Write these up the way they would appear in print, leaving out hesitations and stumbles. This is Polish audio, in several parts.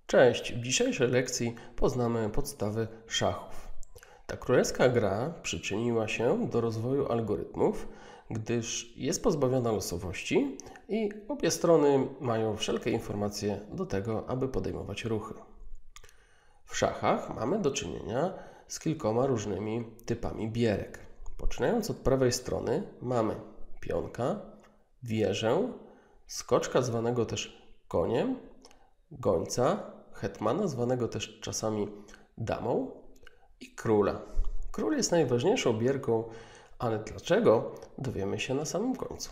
Cześć, w dzisiejszej lekcji poznamy podstawy szachów. Ta królewska gra przyczyniła się do rozwoju algorytmów, gdyż jest pozbawiona losowości i obie strony mają wszelkie informacje do tego, aby podejmować ruchy. W szachach mamy do czynienia z kilkoma różnymi typami bierek. Poczynając od prawej strony mamy pionka, wieżę, skoczka zwanego też koniem, gońca, hetmana zwanego też czasami damą i króla. Król jest najważniejszą bierką, ale dlaczego, dowiemy się na samym końcu.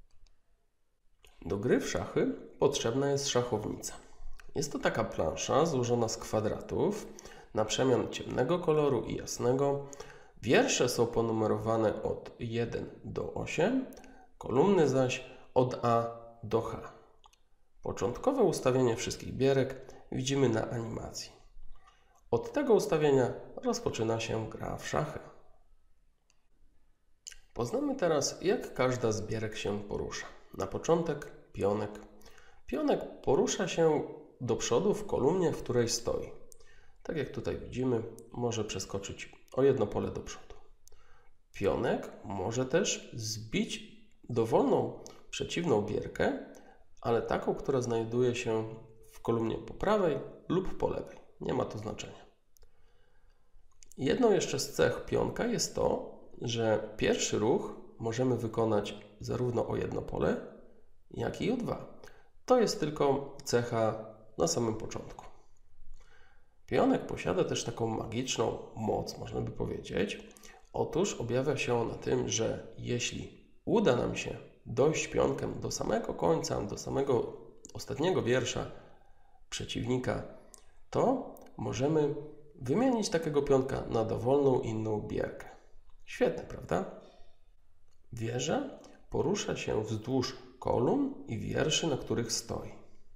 Do gry w szachy potrzebna jest szachownica. Jest to taka plansza złożona z kwadratów na przemian ciemnego koloru i jasnego. Wiersze są ponumerowane od 1 do 8, kolumny zaś od A do H. Początkowe ustawienie wszystkich bierek widzimy na animacji. Od tego ustawienia rozpoczyna się gra w szachy. Poznamy teraz, jak każda z bierek się porusza. Na początek pionek. Pionek porusza się do przodu w kolumnie, w której stoi. Tak jak tutaj widzimy, może przeskoczyć o jedno pole do przodu. Pionek może też zbić dowolną przeciwną bierkę, ale taką, która znajduje się w kolumnie po prawej lub po lewej. Nie ma to znaczenia. Jedną jeszcze z cech pionka jest to, że pierwszy ruch możemy wykonać zarówno o jedno pole, jak i o dwa. To jest tylko cecha na samym początku. Pionek posiada też taką magiczną moc, można by powiedzieć. Otóż objawia się ona tym, że jeśli uda nam się dojść pionkiem do samego końca, do samego ostatniego wiersza przeciwnika, to możemy wymienić takiego pionka na dowolną inną bierkę. Świetne, prawda? Wieża porusza się wzdłuż kolumn i wierszy, na których stoi.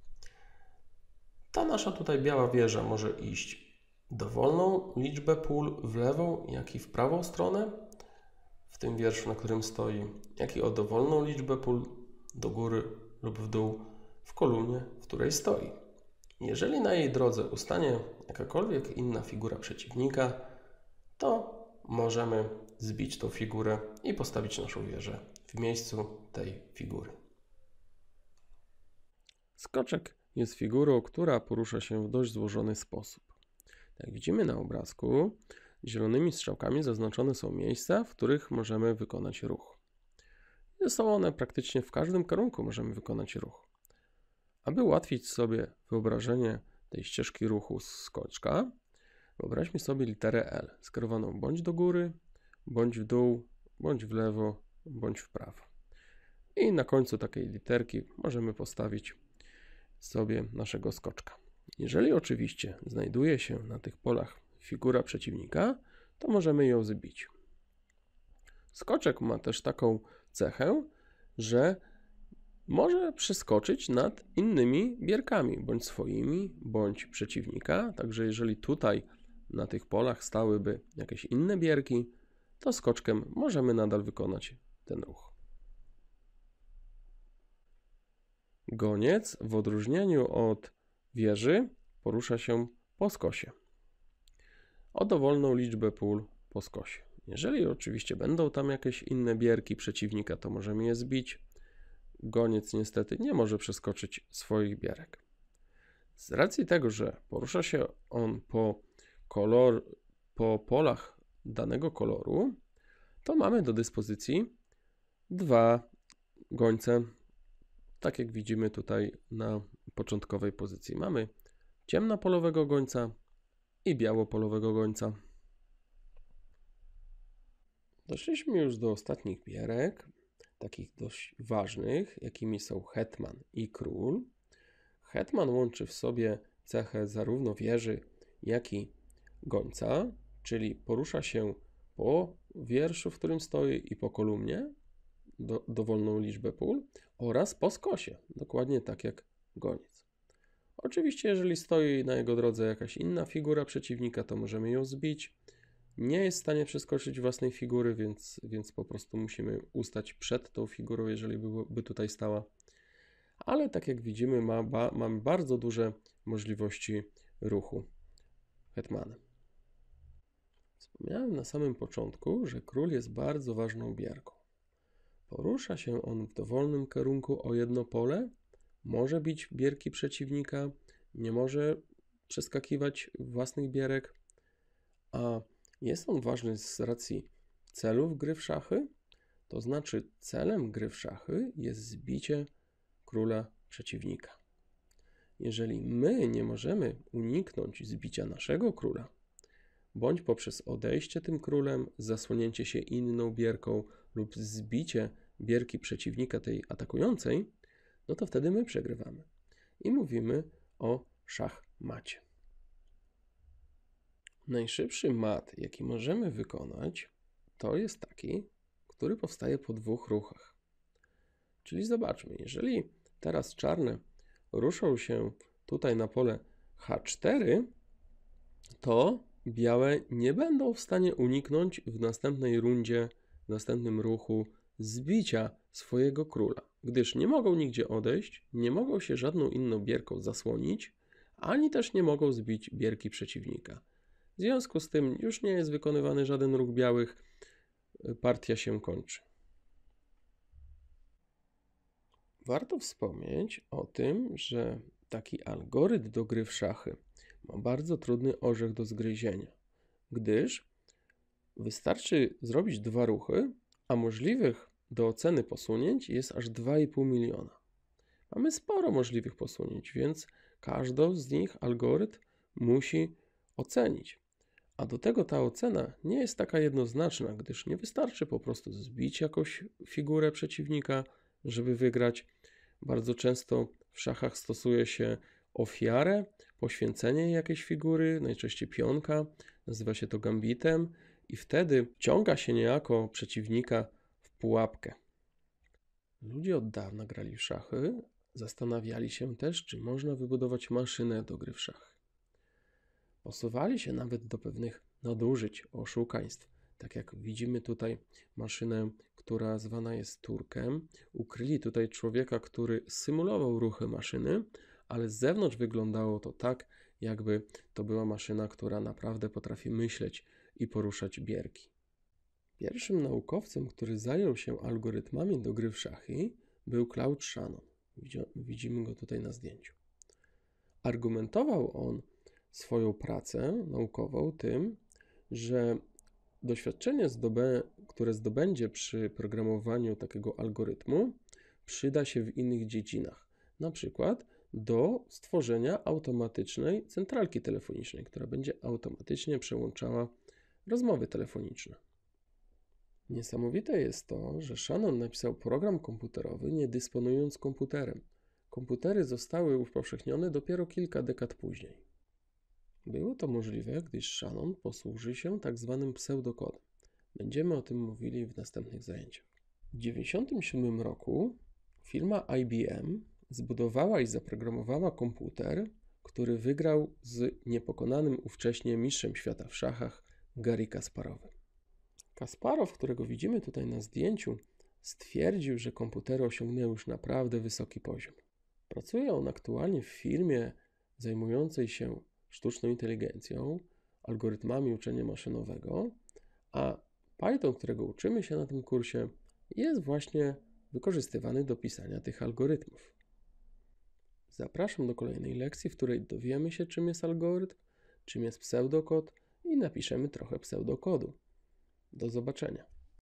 Ta nasza tutaj biała wieża może iść dowolną liczbę pól w lewą, jak i w prawą stronę, w tym wierszu, na którym stoi, jak i o dowolną liczbę pól do góry lub w dół w kolumnie, w której stoi. Jeżeli na jej drodze ustanie jakakolwiek inna figura przeciwnika, to możemy zbić tą figurę i postawić naszą wieżę w miejscu tej figury. Skoczek jest figurą, która porusza się w dość złożony sposób. Jak widzimy na obrazku, zielonymi strzałkami zaznaczone są miejsca, w których możemy wykonać ruch. Są one praktycznie w każdym kierunku możemy wykonać ruch. Aby ułatwić sobie wyobrażenie tej ścieżki ruchu skoczka, wyobraźmy sobie literę L, skierowaną bądź do góry, bądź w dół, bądź w lewo, bądź w prawo. I na końcu takiej literki możemy postawić sobie naszego skoczka. Jeżeli oczywiście znajduje się na tych polach figura przeciwnika, to możemy ją zbić. Skoczek ma też taką cechę, że może przeskoczyć nad innymi bierkami, bądź swoimi, bądź przeciwnika. Także jeżeli tutaj na tych polach stałyby jakieś inne bierki, to skoczkiem możemy nadal wykonać ten ruch. Goniec w odróżnieniu od wieży porusza się po skosie. O dowolną liczbę pól po skosie. Jeżeli oczywiście będą tam jakieś inne bierki przeciwnika, to możemy je zbić. Goniec niestety nie może przeskoczyć swoich bierek. Z racji tego, że porusza się on po polach danego koloru, to mamy do dyspozycji dwa gońce, tak jak widzimy tutaj na początkowej pozycji. Mamy ciemnopolowego gońca i białopolowego gońca. Doszliśmy już do ostatnich bierek, takich dość ważnych, jakimi są hetman i król. Hetman łączy w sobie cechę zarówno wieży, jak i gońca, czyli porusza się po wierszu, w którym stoi, i po kolumnie, dowolną liczbę pól, oraz po skosie, dokładnie tak jak goniec. Oczywiście, jeżeli stoi na jego drodze jakaś inna figura przeciwnika, to możemy ją zbić. Nie jest w stanie przeskoczyć własnej figury, więc po prostu musimy ustać przed tą figurą, jeżeli by tutaj stała. ale tak jak widzimy mamy bardzo duże możliwości ruchu hetmanem. Wspomniałem na samym początku, że król jest bardzo ważną bierką. Porusza się on w dowolnym kierunku o jedno pole, może bić bierki przeciwnika, nie może przeskakiwać własnych bierek, a jest on ważny z racji celów gry w szachy, to znaczy celem gry w szachy jest zbicie króla przeciwnika. Jeżeli my nie możemy uniknąć zbicia naszego króla, bądź poprzez odejście tym królem, zasłonięcie się inną bierką lub zbicie bierki przeciwnika tej atakującej, no to wtedy my przegrywamy. I mówimy o szachmacie. Najszybszy mat, jaki możemy wykonać, to jest taki, który powstaje po dwóch ruchach. Czyli zobaczmy, jeżeli teraz czarne ruszą się tutaj na pole H4, to białe nie będą w stanie uniknąć w następnej rundzie, w następnym ruchu zbicia swojego króla, gdyż nie mogą nigdzie odejść, nie mogą się żadną inną bierką zasłonić, ani też nie mogą zbić bierki przeciwnika. W związku z tym już nie jest wykonywany żaden ruch białych, partia się kończy. Warto wspomnieć o tym, że taki algorytm do gry w szachy ma bardzo trudny orzech do zgryzienia, gdyż wystarczy zrobić dwa ruchy, a możliwych do oceny posunięć jest aż 2,5 miliona. Mamy sporo możliwych posunięć, więc każdą z nich algorytm musi ocenić. A do tego ta ocena nie jest taka jednoznaczna, gdyż nie wystarczy po prostu zbić jakąś figurę przeciwnika, żeby wygrać. Bardzo często w szachach stosuje się ofiarę, poświęcenie jakiejś figury, najczęściej pionka, nazywa się to gambitem i wtedy wciąga się niejako przeciwnika w pułapkę. Ludzie od dawna grali w szachy, zastanawiali się też, czy można wybudować maszynę do gry w szachy. Posuwali się nawet do pewnych nadużyć, oszukaństw. Tak jak widzimy tutaj maszynę, która zwana jest Turkiem. Ukryli tutaj człowieka, który symulował ruchy maszyny, ale z zewnątrz wyglądało to tak, jakby to była maszyna, która naprawdę potrafi myśleć i poruszać bierki. Pierwszym naukowcem, który zajął się algorytmami do gry w szachy, był Claude Shannon. Widzimy go tutaj na zdjęciu. Argumentował on swoją pracę naukową tym, że doświadczenie, które zdobędzie przy programowaniu takiego algorytmu, przyda się w innych dziedzinach, na przykład do stworzenia automatycznej centralki telefonicznej, która będzie automatycznie przełączała rozmowy telefoniczne. Niesamowite jest to, że Shannon napisał program komputerowy, nie dysponując komputerem. Komputery zostały upowszechnione dopiero kilka dekad później. Było to możliwe, gdyż Shannon posłuży się tak zwanym pseudokodem. Będziemy o tym mówili w następnych zajęciach. W 1997 roku firma IBM zbudowała i zaprogramowała komputer, który wygrał z niepokonanym ówcześnie mistrzem świata w szachach Garry Kasparowem. Kasparow, którego widzimy tutaj na zdjęciu, stwierdził, że komputery osiągnęły już naprawdę wysoki poziom. Pracuje on aktualnie w firmie zajmującej się sztuczną inteligencją, algorytmami uczenia maszynowego, a Python, którego uczymy się na tym kursie, jest właśnie wykorzystywany do pisania tych algorytmów. Zapraszam do kolejnej lekcji, w której dowiemy się, czym jest algorytm, czym jest pseudokod i napiszemy trochę pseudokodu. Do zobaczenia.